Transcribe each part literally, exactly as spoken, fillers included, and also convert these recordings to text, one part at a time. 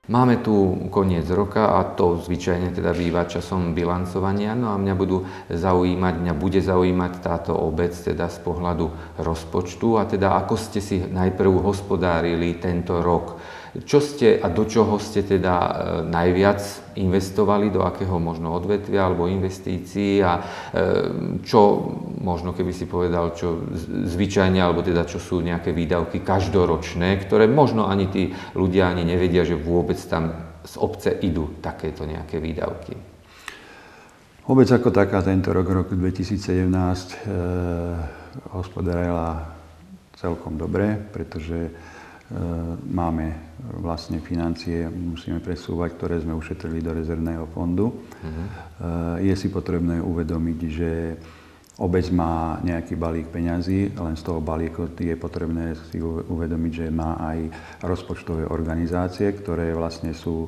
Máme tu koniec roka a to zvyčajne teda býva časom bilancovania. No a mňa budú zaujímať, mňa bude zaujímať táto obec teda z pohľadu rozpočtu a teda ako ste si najprv hospodárili tento rok. Čo ste a do čoho ste teda najviac investovali, do akého možno odvetvia alebo investícií a čo možno keby si povedal, čo zvyčajne alebo teda čo sú nejaké výdavky každoročné, ktoré možno ani tí ľudia ani nevedia, že vôbec tam z obce idú takéto nejaké výdavky. Obec ako taká tento rok, rok dvetisícsedemnásť, e, hospodárila celkom dobre, pretože máme vlastne financie, musíme presúvať, ktoré sme ušetrili do rezervného fondu. Uh-huh. Je si potrebné uvedomiť, že obec má nejaký balík peňazí, len z toho balíku je potrebné si uvedomiť, že má aj rozpočtové organizácie, ktoré vlastne sú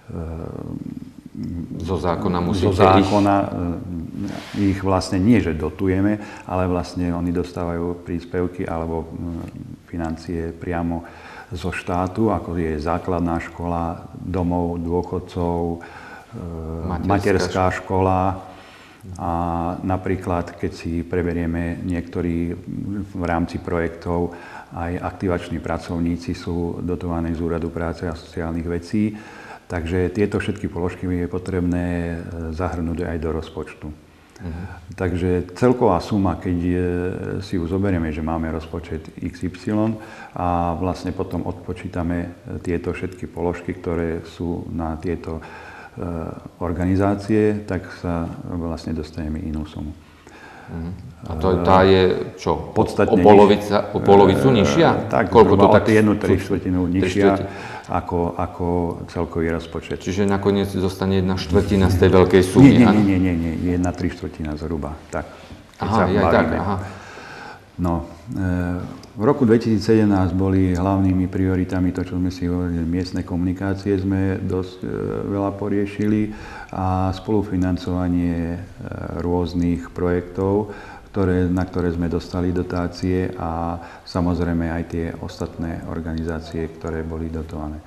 zo zákona musíte zo zákona ich... ich vlastne nie, že dotujeme, ale vlastne oni dostávajú príspevky alebo financie priamo zo štátu, ako je základná škola, domov dôchodcov, materská, materská škola. A napríklad, keď si preberieme niektorí v rámci projektov, aj aktivační pracovníci sú dotovaní z Úradu práce a sociálnych vecí. Takže tieto všetky položky je potrebné zahrnúť aj do rozpočtu. Uh-huh. Takže celková suma, keď si ju zoberieme, že máme rozpočet iks ypsilon a vlastne potom odpočítame tieto všetky položky, ktoré sú na tieto organizácie, tak sa vlastne dostaneme inú sumu. Uh-huh. A to, tá je čo? Podstatne o, polovica, o polovicu nižšia? Tak, koľko to tak? O jednu tri štvrtinu nižšia ako, ako celkový rozpočet. Čiže nakoniec zostane jedna štvrtina z tej veľkej sumy? Nie, nie, nie, nie, nie, jedna tri štvrtina zhruba. Tak, aha, ja tak, aha. No, v roku dvetisícsedemnásť boli hlavnými prioritami to, čo sme si hovorili, miestne komunikácie sme dosť veľa poriešili a spolufinancovanie rôznych projektov, ktoré, na ktoré sme dostali dotácie a samozrejme aj tie ostatné organizácie, ktoré boli dotované.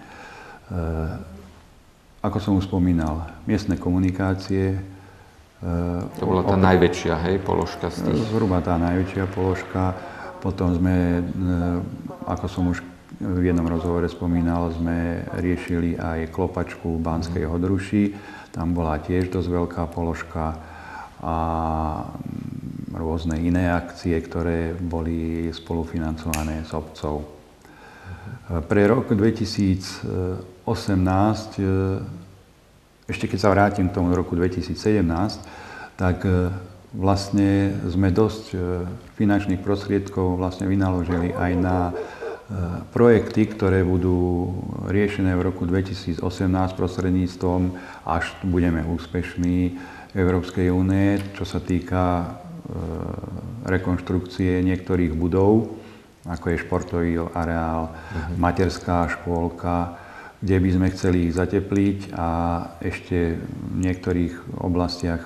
Ako som už spomínal, miestne komunikácie. To bola tá najväčšia, hej, položka z tých? Zhruba tá najväčšia položka. Potom sme, ako som už v jednom rozhovore spomínal, sme riešili aj klopačku v Banskej Hodruši. Tam bola tiež dosť veľká položka a rôzne iné akcie, ktoré boli spolufinancované s obcov. Pre rok dvetisícosemnásť, ešte keď sa vrátim k tomu roku dvetisícsedemnásť, tak vlastne sme dosť finančných prostriedkov vlastne vynaložili aj na projekty, ktoré budú riešené v roku dvetisícosemnásť prostredníctvom, až budeme úspešní, Európskej únie, čo sa týka rekonštrukcie niektorých budov, ako je športový areál, uh-huh. materská škôlka, kde by sme chceli ich zatepliť a ešte v niektorých oblastiach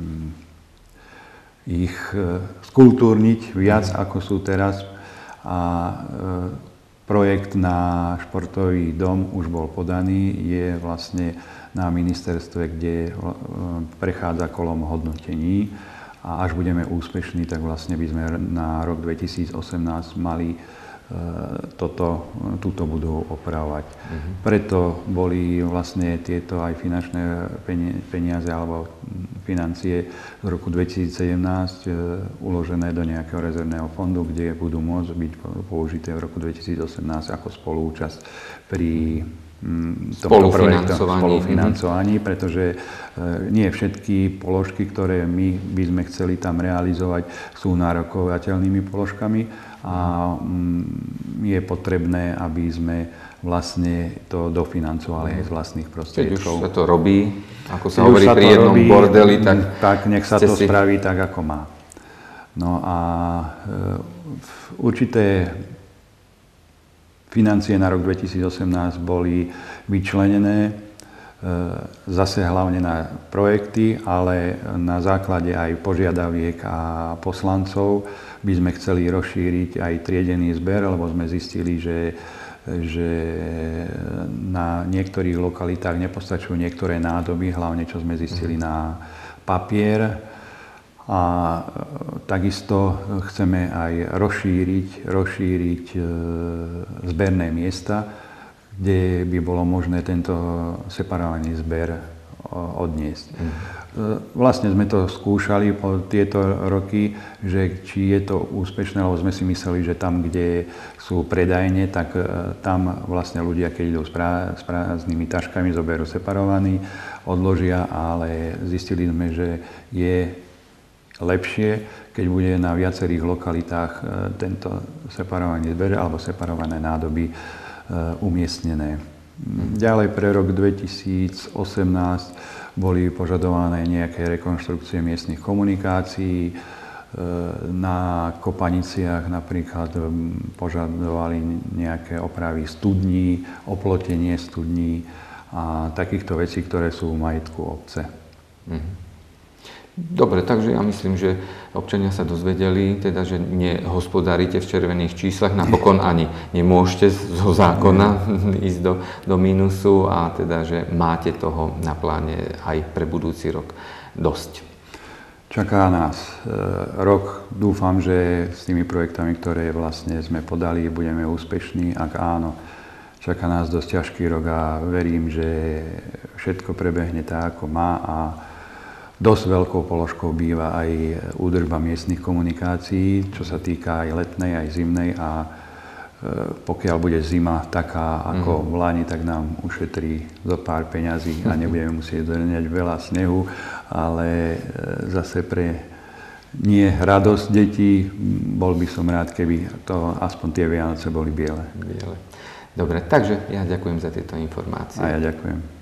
ich skultúrniť viac, uh-huh. ako sú teraz. A projekt na športový dom už bol podaný, je vlastne na ministerstve, kde prechádza kolom hodnotení. A až budeme úspešní, tak vlastne by sme na rok dvetisícosemnásť mali toto, túto budovu opravovať. Uh-huh. Preto boli vlastne tieto aj finančné peniaze alebo financie z roku dvetisícsedemnásť uložené do nejakého rezervného fondu, kde budú môcť byť použité v roku dvetisícosemnásť ako spolúčasť pri tomto projektu spolufinancovaní, pretože nie všetky položky, ktoré my by sme chceli tam realizovať, sú nárokovateľnými položkami a je potrebné, aby sme vlastne to dofinancovali aj z vlastných prostriedkov. Keď už sa to robí, ako sa hovorí pri jednom robí, bordeli, tak... Tak nech sa to si... spraví tak, ako má. No a určité financie na rok dvetisícosemnásť boli vyčlenené zase hlavne na projekty, ale na základe aj požiadaviek a poslancov by sme chceli rozšíriť aj triedený zber, lebo sme zistili, že že na niektorých lokalitách nepostačujú niektoré nádoby, hlavne čo sme zistili na papier. A takisto chceme aj rozšíriť, rozšíriť zberné miesta, kde by bolo možné tento separovaný zber odniesť. Mm. Vlastne sme to skúšali po tieto roky, že či je to úspešné, lebo sme si mysleli, že tam, kde sú predajne, tak tam vlastne ľudia, keď idú s, prá, s prázdnymi taškami, zoberú separovaný, odložia, ale zistili sme, že je lepšie, keď bude na viacerých lokalitách tento separovaný zber alebo separované nádoby umiestnené. Ďalej pre rok dvetisícosemnásť boli požadované nejaké rekonštrukcie miestnych komunikácií. Na Kopaniciach napríklad požadovali nejaké opravy studní, oplotenie studní a takýchto vecí, ktoré sú v majetku obce. Dobre, takže ja myslím, že občania sa dozvedeli, teda, že nehospodárite v červených číslach, napokon ani nemôžete zo zákona ísť do, do mínusu a teda, že máte toho na pláne aj pre budúci rok dosť. Čaká nás rok. Dúfam, že s tými projektami, ktoré vlastne sme podali, budeme úspešní. Ak áno, čaká nás dosť ťažký rok a verím, že všetko prebehne tak, ako má a dosť veľkou položkou býva aj údržba miestnych komunikácií, čo sa týka aj letnej, aj zimnej a pokiaľ bude zima taká ako v lani, tak nám ušetrí zo pár peňazí a nebudeme musieť doňať veľa snehu, ale zase pre nie radosť detí, bol by som rád, keby to aspoň tie Vianoce boli biele. Biele. Dobre, takže ja ďakujem za tieto informácie. A ja ďakujem.